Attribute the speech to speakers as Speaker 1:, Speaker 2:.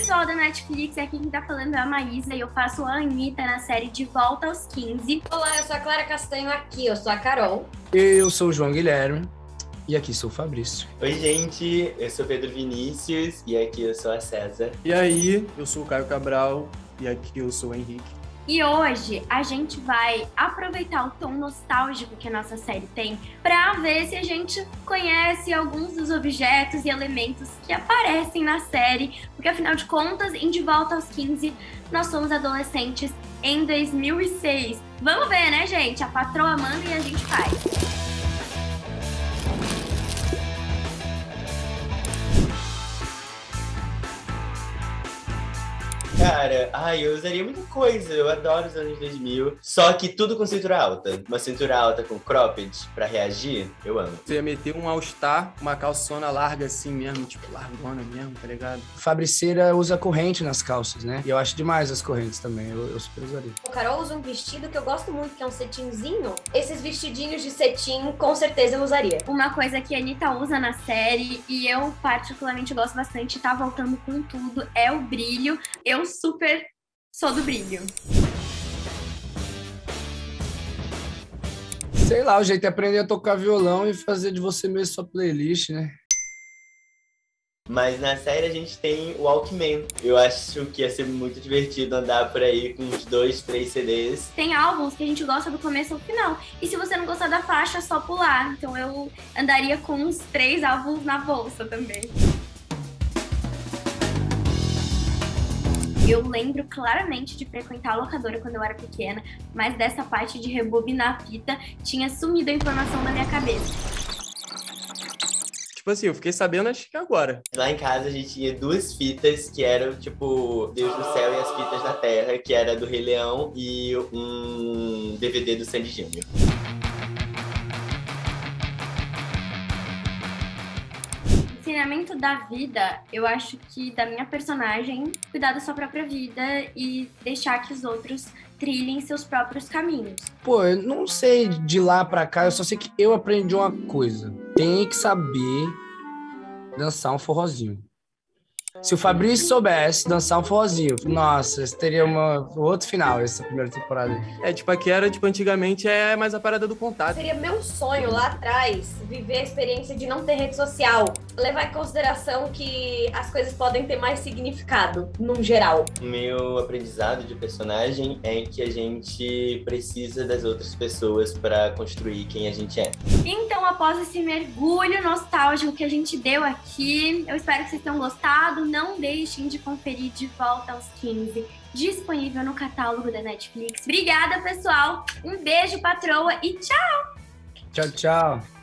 Speaker 1: pessoal da Netflix, aqui quem tá falando é a Maísa e eu faço a Anitta na série De Volta aos 15.
Speaker 2: Olá, eu sou a Clara Castanho aqui, eu sou a Carol.
Speaker 3: Eu sou o João Guilherme e aqui sou o Fabrício.
Speaker 4: Oi, gente, eu sou Pedro Vinícius e aqui eu sou a César.
Speaker 5: E aí, eu sou o Caio Cabral e aqui eu sou o Henrique.
Speaker 1: E hoje a gente vai aproveitar o tom nostálgico que a nossa série tem para ver se a gente conhece alguns dos objetos e elementos que aparecem na série, porque afinal de contas, em De Volta aos 15, nós somos adolescentes em 2006. Vamos ver, né, gente? A patroa manda e a gente faz.
Speaker 4: Cara, eu usaria muita coisa, eu adoro os anos 2000, só que tudo com cintura alta. Uma cintura alta com cropped pra reagir, eu amo.
Speaker 5: Você ia meter um all-star, uma calçona larga assim mesmo, tipo largona mesmo, tá ligado?
Speaker 3: Fabriceira usa corrente nas calças, né? E eu acho demais as correntes também, eu super usaria.
Speaker 2: O Carol usa um vestido que eu gosto muito, que é um cetinzinho. Esses vestidinhos de cetim, com certeza eu usaria.
Speaker 1: Uma coisa que a Anitta usa na série, e eu particularmente gosto bastante, tá voltando com tudo, é o brilho. Eu super sou do brilho.
Speaker 3: Sei lá, o jeito é aprender a tocar violão e fazer de você mesmo sua playlist, né?
Speaker 4: Mas na série a gente tem o Walkman. Eu acho que ia ser muito divertido andar por aí com uns 2, 3 CDs.
Speaker 1: Tem álbuns que a gente gosta do começo ao final. E se você não gostar da faixa, é só pular. Então eu andaria com uns 3 álbuns na bolsa também. Eu lembro claramente de frequentar a locadora quando eu era pequena, mas dessa parte de rebobinar a fita tinha sumido a informação da minha cabeça.
Speaker 5: Tipo assim, eu fiquei sabendo acho que agora.
Speaker 4: Lá em casa a gente tinha 2 fitas que eram tipo Deus no Céu e as Fitas da Terra, que era do Rei Leão, e um DVD do Sandy Júnior.
Speaker 1: Ensinamento da vida, eu acho que da minha personagem, cuidar da sua própria vida e deixar que os outros trilhem seus próprios caminhos.
Speaker 3: Pô, eu não sei de lá pra cá, eu só sei que eu aprendi uma coisa. Tem que saber dançar um forrozinho. Se o Fabrício soubesse dançar um forrozinho, nossa, esse teria outro final, essa primeira temporada aí.
Speaker 5: É, tipo, aqui era, tipo, antigamente é mais a parada do contato.
Speaker 2: Seria meu sonho lá atrás viver a experiência de não ter rede social. Levar em consideração que as coisas podem ter mais significado, num geral.
Speaker 4: O meu aprendizado de personagem é que a gente precisa das outras pessoas para construir quem a gente é.
Speaker 1: Então, após esse mergulho nostálgico que a gente deu aqui, eu espero que vocês tenham gostado. Não deixem de conferir De Volta aos 15, disponível no catálogo da Netflix. Obrigada, pessoal. Um beijo, patroa, e tchau!
Speaker 3: Tchau, tchau.